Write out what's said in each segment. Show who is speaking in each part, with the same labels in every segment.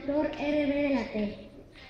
Speaker 1: Dr. R.B. de la T.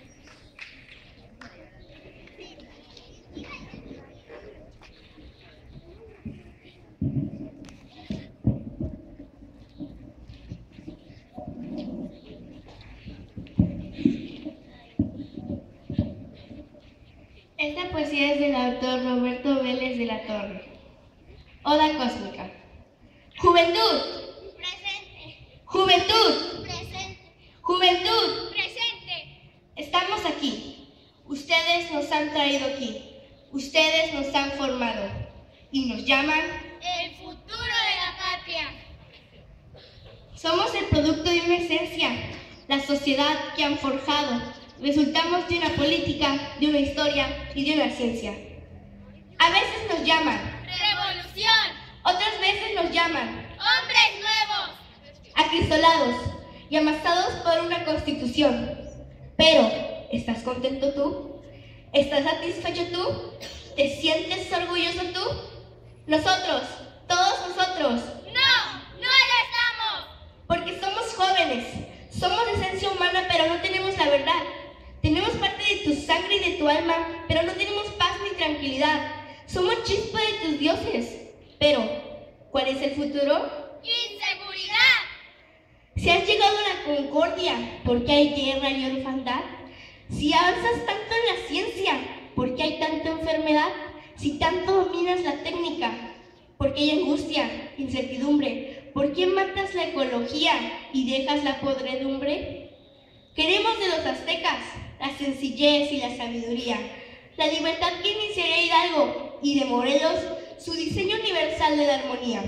Speaker 2: Esta poesía es del autor Roberto Vélez de la Torre. Oda cósmica. Juventud.
Speaker 3: Presente.
Speaker 2: Juventud.
Speaker 3: Presente.
Speaker 2: Juventud.
Speaker 3: Presente.
Speaker 2: Estamos aquí. Ustedes nos han traído aquí. Ustedes nos han formado. Y nos llaman
Speaker 3: El futuro de la patria.
Speaker 2: Somos el producto de una esencia, la sociedad que han forjado. Resultamos de una política, de una historia y de una ciencia. A veces nos llaman
Speaker 3: Revolución.
Speaker 2: otras veces nos llaman
Speaker 3: Hombres nuevos.
Speaker 2: acristolados y amasados por una constitución. Pero, ¿estás contento tú? ¿Estás satisfecho tú? ¿Te sientes orgulloso tú? Nosotros, todos nosotros,
Speaker 3: No, no lo estamos.
Speaker 2: porque somos jóvenes, somos de esencia humana, pero no tenemos la verdad. Tenemos parte de tu sangre y de tu alma, pero no tenemos paz ni tranquilidad. Somos chispa de tus dioses. Pero, ¿cuál es el futuro?
Speaker 3: Inseguridad.
Speaker 2: Si has llegado a la concordia, ¿por qué hay guerra y orfandad? Si avanzas tanto en la ciencia, ¿por qué hay tanta enfermedad? Si tanto dominas la técnica, ¿por qué hay angustia, incertidumbre? ¿Por qué matas la ecología y dejas la podredumbre? Queremos de los aztecas la sencillez y la sabiduría, la libertad que iniciaría Hidalgo y de Morelos su diseño universal de la armonía.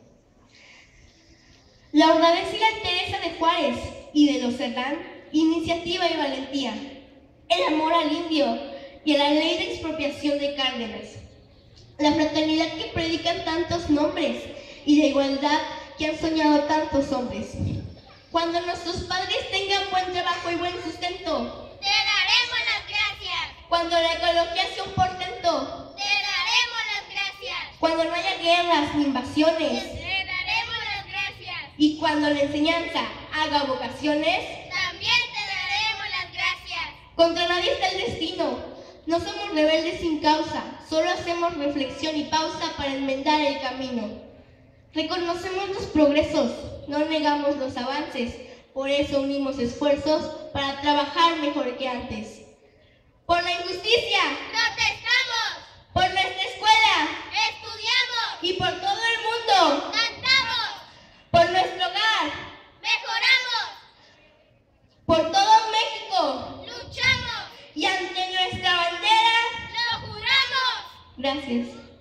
Speaker 2: La honradez y la entereza de Juárez y de los Cerdán, iniciativa y valentía. El amor al indio y a la ley de expropiación de Cárdenas. La fraternidad que predican tantos nombres y la igualdad que han soñado tantos hombres. Cuando nuestros padres tengan buen trabajo y buen sustento,
Speaker 3: Te daremos las gracias.
Speaker 2: cuando la ecología sea un portento,
Speaker 3: Te daremos las gracias.
Speaker 2: cuando no haya guerras ni invasiones,
Speaker 3: Te daremos las gracias.
Speaker 2: y cuando la enseñanza haga vocaciones,
Speaker 3: También te daremos las gracias.
Speaker 2: contra nadie está el destino. No somos rebeldes sin causa, solo hacemos reflexión y pausa para enmendar el camino. Reconocemos los progresos, no negamos los avances, por eso unimos esfuerzos para trabajar mejor que antes. Por la injusticia,
Speaker 3: Protestamos.
Speaker 2: por nuestra escuela
Speaker 3: Estudiamos.
Speaker 2: y por todo el mundo,
Speaker 3: Cantamos.
Speaker 2: por nuestro hogar,
Speaker 3: Mejoramos.
Speaker 2: por todo México
Speaker 3: Luchamos.
Speaker 2: y ante nuestra bandera.
Speaker 3: Lo juramos.
Speaker 2: Gracias.